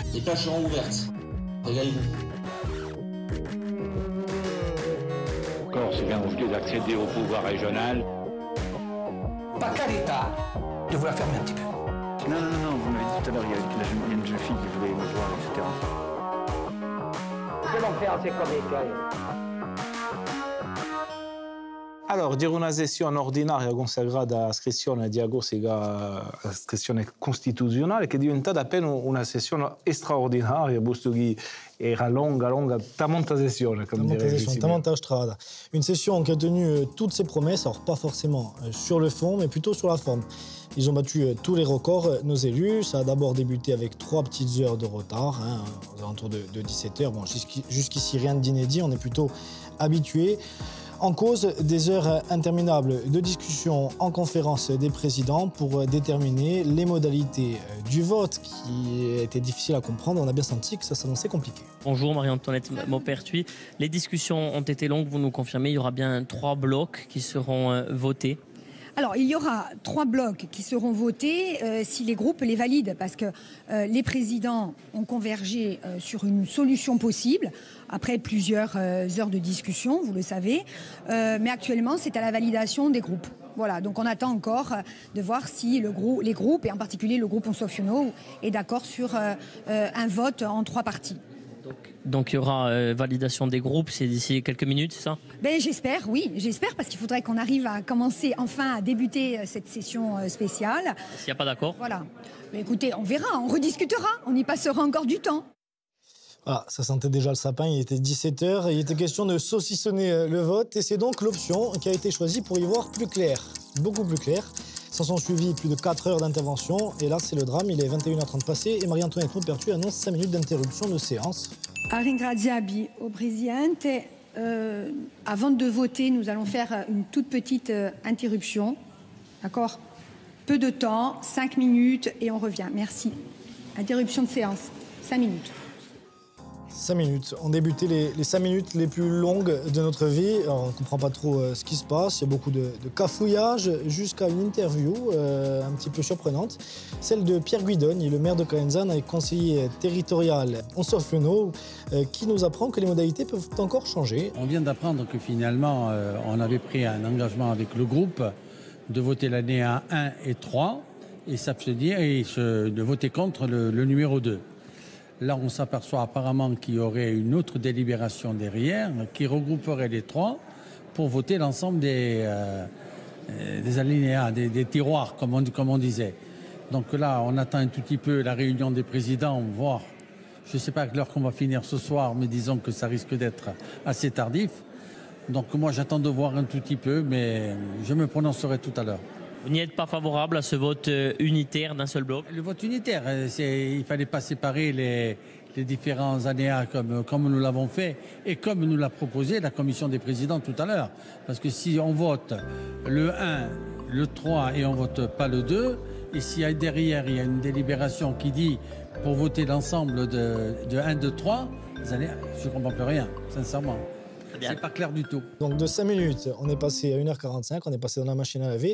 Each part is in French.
Les pages seront ouvertes. Régalez-vous. Corse vient d'accéder au pouvoir régional. Pas qu'à l'État de vous la fermer un petit peu. Non, vous m'avez dit tout à l'heure, il y a une jeune fille qui voulait me voir, etc. Que l'on fait en ces comités. Allora, dire una sessione ordinaria consagrata a scrizione di agosica a scrizione costituzionale che è diventata appena una sessione straordinaria, posto che era longa, tamanta sessione, comme dirait tamanta strada. Une session qui a tenu toutes ses promesses, alors pas forcément sur le fond, mais plutôt sur la forme. Ils ont battu tous les records, nos élus. Ça a d'abord débuté avec 3 petites heures de retard, aux alentours de 17h. Bon, jusqu'ici, rien d'inédit, on est plutôt habitués. En cause, des heures interminables de discussion en conférence des présidents pour déterminer les modalités du vote qui étaient difficiles à comprendre. On a bien senti que ça s'annonçait compliqué. Bonjour Marie-Antoinette Maupertuis. Les discussions ont été longues, vous nous confirmez, il y aura bien 3 blocs qui seront votés. Alors, il y aura 3 blocs qui seront votés si les groupes les valident, parce que les présidents ont convergé sur une solution possible, après plusieurs heures de discussion, vous le savez. Mais actuellement, c'est à la validation des groupes. Voilà, donc on attend encore de voir si les groupes, et en particulier le groupe Onsofiono, est d'accord sur un vote en 3 parties. Donc il y aura validation des groupes, c'est d'ici quelques minutes, c'est ça? J'espère, oui, j'espère, parce qu'il faudrait qu'on arrive à commencer enfin à débuter cette session spéciale. S'il n'y a pas d'accord? Voilà. Mais écoutez, on verra, on rediscutera, on y passera encore du temps. Voilà, ça sentait déjà le sapin, il était 17h, il était question de saucissonner le vote, et c'est donc l'option qui a été choisie pour y voir plus clair, beaucoup plus clair. S'en sont suivis plus de 4 heures d'intervention, et là c'est le drame, il est 21h30 passé, et Marie-Antoinette Maupertuis annonce 5 minutes d'interruption de séance. A ringraziarvi au Presidente. Avant de voter, nous allons faire une toute petite interruption. D'accord? Peu de temps, 5 minutes, et on revient. Merci. Interruption de séance, 5 minutes. 5 minutes. On débutait les 5 minutes les plus longues de notre vie. Alors, on ne comprend pas trop ce qui se passe. Il y a beaucoup de cafouillage jusqu'à une interview un petit peu surprenante. Celle de Pierre Guidoni, le maire de Coenzane et conseiller territorial Onsofiono, qui nous apprend que les modalités peuvent encore changer. On vient d'apprendre que finalement, on avait pris un engagement avec le groupe de voter l'alinéa 1 et 3 et s'abstenir et de voter contre le numéro 2. Là, on s'aperçoit apparemment qu'il y aurait une autre délibération derrière qui regrouperait les 3 pour voter l'ensemble des alinéas, des tiroirs, comme on disait. Donc là, on attend un tout petit peu la réunion des présidents, voir. Je ne sais pas à quelle heure qu'on va finir ce soir, mais disons que ça risque d'être assez tardif. Donc moi, j'attends de voir un tout petit peu, mais je me prononcerai tout à l'heure. Vous n'y êtes pas favorable à ce vote unitaire d'un seul bloc? Le vote unitaire, il ne fallait pas séparer les différents alinéas comme nous l'avons fait et comme nous l'a proposé la commission des présidents tout à l'heure. Parce que si on vote le 1, le 3 et on ne vote pas le 2, et si derrière il y a une délibération qui dit pour voter l'ensemble de 1, 2, 3, je ne comprends plus rien, sincèrement. C'est pas clair du tout. Donc de 5 minutes, on est passé à 1h45, on est passé dans la machine à laver.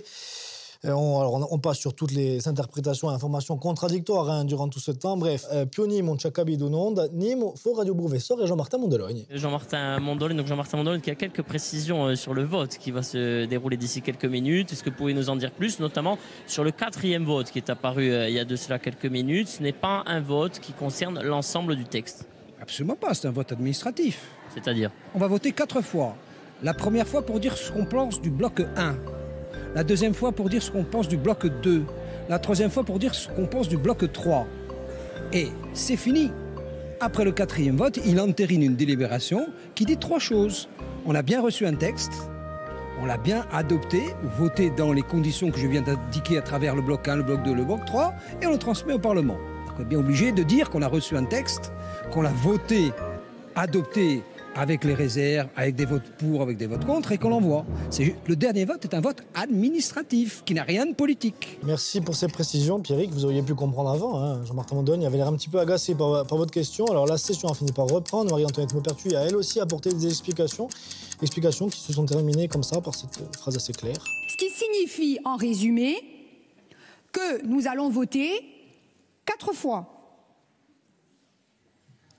On passe sur toutes les interprétations et informations contradictoires durant tout ce temps. Bref, Pioni, Monchakabi, Dononde, Nîmes, Faux Radio Professeur et Jean-Martin Mondologne. Jean-Martin Mondologne qui a quelques précisions sur le vote qui va se dérouler d'ici quelques minutes. Est-ce que vous pouvez nous en dire plus, notamment sur le 4e vote qui est apparu il y a de cela quelques minutes? Ce n'est pas un vote qui concerne l'ensemble du texte. Absolument pas, c'est un vote administratif. C'est-à-dire? On va voter 4 fois. La première fois pour dire ce qu'on pense du bloc 1. La deuxième fois pour dire ce qu'on pense du bloc 2. La troisième fois pour dire ce qu'on pense du bloc 3. Et c'est fini. Après le 4e vote, il entérine une délibération qui dit 3 choses. On a bien reçu un texte, on l'a bien adopté, voté dans les conditions que je viens d'indiquer à travers le bloc 1, le bloc 2, le bloc 3, et on le transmet au Parlement. Donc on est bien obligé de dire qu'on a reçu un texte, qu'on l'a voté, adopté, avec les réserves, avec des votes pour, avec des votes contre, et qu'on l'envoie. Le dernier vote est un vote administratif, qui n'a rien de politique. Merci pour ces précisions, Pierrick. Vous auriez pu comprendre avant. Jean-Martin Mondologne avait l'air un petit peu agacé par votre question. Alors la session a fini par reprendre. Marie-Antoinette Maupertuis a elle aussi apporté des explications qui se sont terminées comme ça, par cette phrase assez claire. Ce qui signifie, en résumé, que nous allons voter 4 fois.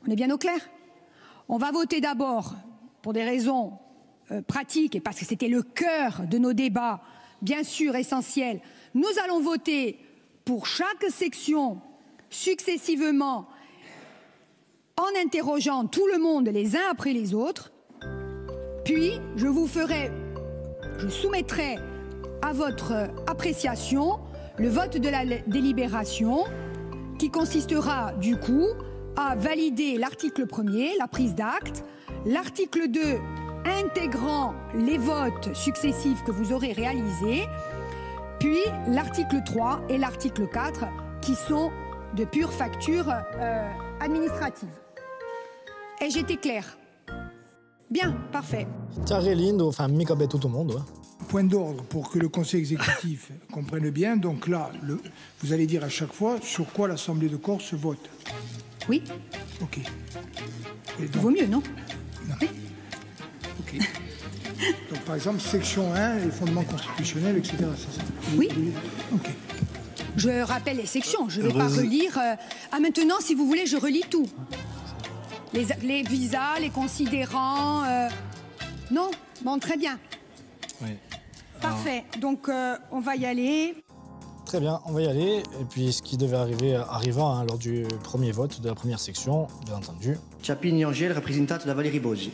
On est bien au clair? On va voter d'abord, pour des raisons pratiques et parce que c'était le cœur de nos débats, bien sûr essentiel, nous allons voter pour chaque section successivement en interrogeant tout le monde les uns après les autres. Puis, je soumettrai à votre appréciation le vote de la délibération qui consistera du coup à valider l'article 1er, la prise d'acte, l'article 2 intégrant les votes successifs que vous aurez réalisés, puis l'article 3 et l'article 4 qui sont de pure facture administrative. Et j'étais claire? Bien, parfait. Chiaro e lindo, enfin, mica beh tutto mondo. Point d'ordre pour que le Conseil exécutif comprenne bien. Donc là, vous allez dire à chaque fois sur quoi l'Assemblée de Corse vote. Oui. OK. Il vaut mieux, non? Non. Oui. OK. Donc par exemple, section 1, les fondements constitutionnels, etc. C'est ça? Oui. OK. Je rappelle les sections, je ne vais pas relire. Maintenant, si vous voulez, je relis tout. Les visas, les considérants. Non? Bon, très bien. Oui. Parfait. Donc, on va y aller. Très bien, on va y aller. Et puis, ce qui devait arriver arriva lors du premier vote de la première section, bien entendu. Ciappini Angel, rappresentante da Valérie Bosi.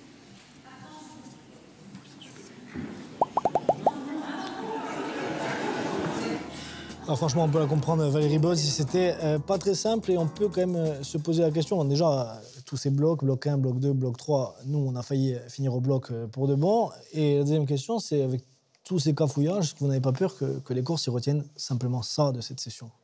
Alors franchement, on peut la comprendre, Valérie Bosi, c'était pas très simple et on peut quand même se poser la question. Déjà, tous ces blocs, bloc 1, bloc 2, bloc 3, nous, on a failli finir au bloc pour de bon. Et la deuxième question, c'est avec tous ces cafouillages, est-ce que vous n'avez pas peur que les Corses y retiennent simplement ça de cette session?